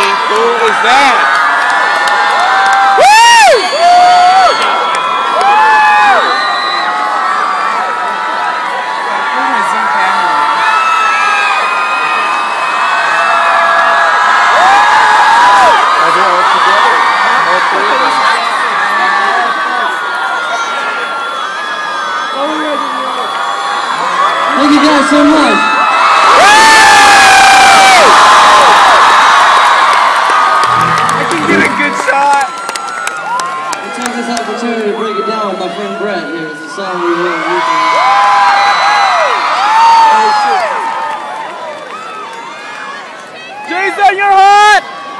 cool is that? Thank you guys so much. I can get a good shot. We'll take this opportunity to break it down with my friend Brett here. It's a song we wrote recently. Jason, you're hot!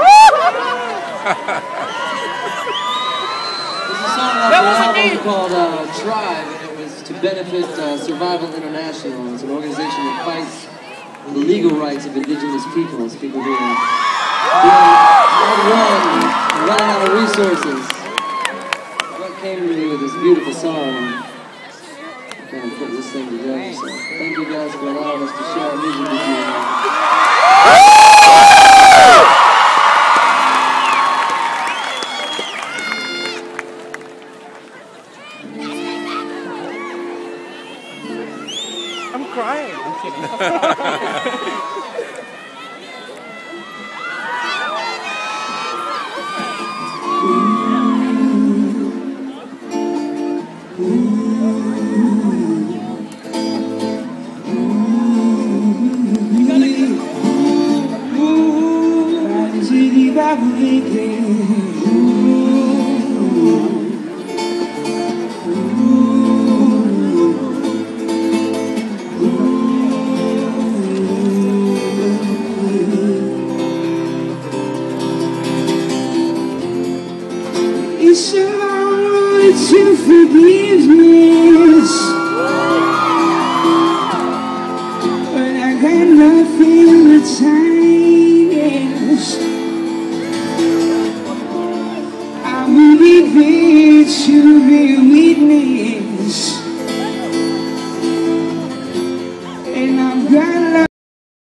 There's a song off an album called Tribe, and it was to benefit Survival International. It's an organization that fights for the legal rights of indigenous peoples, people who are being running out of resources. What came to me with this beautiful song, I'm kind of put this thing together, so thank you guys for allowing us to share our music with you. I'm crying. I'm kidding. It's a long road to forgiveness, but I got nothing but kindness. I will be there to bear witness, and I've got